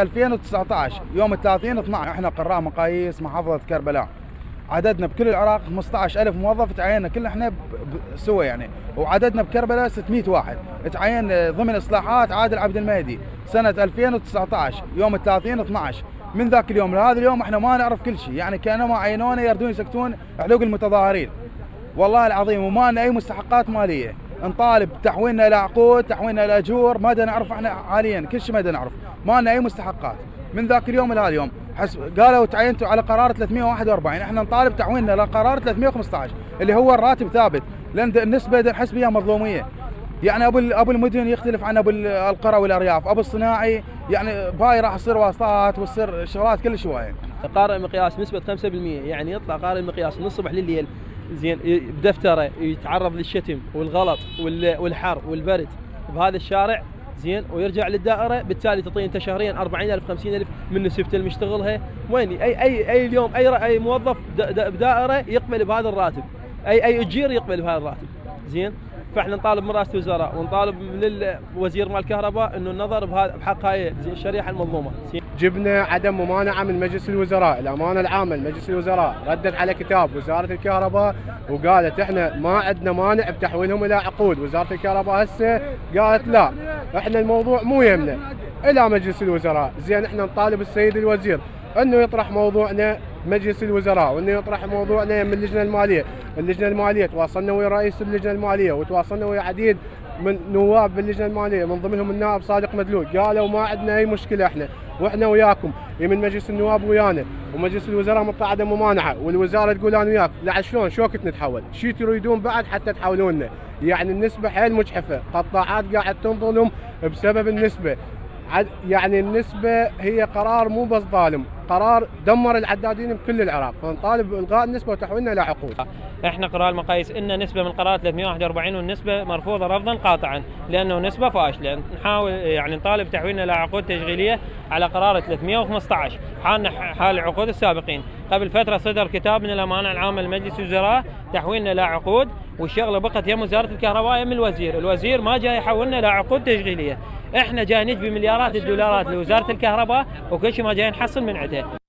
2019 يوم 30/12 احنا قراء مقاييس محافظة كربلاء، عددنا بكل العراق 15,000 موظف تعيننا كل احنا سوا يعني، وعددنا بكربلاء 600 واحد تعين ضمن اصلاحات عادل عبد المهدي سنة 2019 يوم 30/12. من ذاك اليوم لهذا اليوم احنا ما نعرف كل شيء، يعني كانوا عينونا يردون يسكتون حلوق المتظاهرين والله العظيم، وما لنا اي مستحقات ماليه. نطالب تحويلنا الى عقود، تحويلنا الى اجور، ما دا نعرف احنا حاليا كل شيء ما دا نعرف، ما لنا اي مستحقات من ذاك اليوم لهذا اليوم. قالوا تعينتوا على قرار 341، احنا نطالب تحويلنا الى قرار 315 اللي هو الراتب ثابت، لان النسبه نحس بها مظلوميه. يعني ابو المدن يختلف عن ابو القرى والارياف، ابو الصناعي يعني باي راح تصير واسطات وتصير شغلات كل شويه. قارئ مقياس نسبه 5%، يعني يطلع قارئ مقياس من الصبح لليل زين بدفتره يتعرض للشتم والغلط والحر والبرد بهذا الشارع زين، ويرجع للدائره، بالتالي تعطيه انت شهريا 40,000 50,000 من نسبته اللي مشتغلها. وين اي اليوم اي موظف بدائره يقبل بهذا الراتب، اي اجير يقبل بهذا الراتب زين. فاحنا نطالب من رئاسه الوزراء ونطالب من الوزير مال الكهرباء انه النظر بحق هاي الشريحه المظلومه. جبنا عدم ممانعه من مجلس الوزراء، الامانه العامه لمجلس الوزراء ردت على كتاب وزاره الكهرباء وقالت احنا ما عندنا مانع بتحويلهم الى عقود. وزاره الكهرباء هسه قالت لا، احنا الموضوع مو يهمنا الى مجلس الوزراء. زين احنا نطالب السيد الوزير انه يطرح موضوعنا مجلس الوزراء، وانه يطرح موضوعنا من اللجنه الماليه. اللجنه الماليه تواصلنا ويا رئيس اللجنه الماليه، وتواصلنا ويا عديد من نواب باللجنه الماليه، من ضمنهم النائب صادق مدلول، قالوا ما عندنا اي مشكله احنا واحنا وياكم، من مجلس النواب ويانا، ومجلس الوزراء مطلع ممانعه، والوزاره تقول انا وياك. لا شلون شوكت نتحول؟ شي تريدون بعد حتى تحولونا؟ يعني النسبه حيل مجحفه، قطاعات قاعد تنظلم بسبب النسبه. يعني النسبة هي قرار مو بس ظالم، قرار دمر العدادين بكل العراق، فنطالب بإلغاء النسبة وتحويلنا إلى عقود. احنا قراء المقاييس ان نسبة من قرار 341 والنسبة مرفوضة رفضا قاطعا لأنه نسبة فاشلة. نحاول يعني نطالب تحويلنا إلى عقود تشغيلية على قرار 315 حالنا حال العقود السابقين. قبل فترة صدر كتاب من الأمانة العامة لمجلس الوزراء تحويلنا إلى عقود، والشغلة بقت يم وزارة الكهرباء يم الوزير ما جاي يحولنا إلى عقود تشغيلية. احنا جاي نجبي مليارات الدولارات لوزارة الكهرباء وكل شيء ما جاي نحصل من عندها.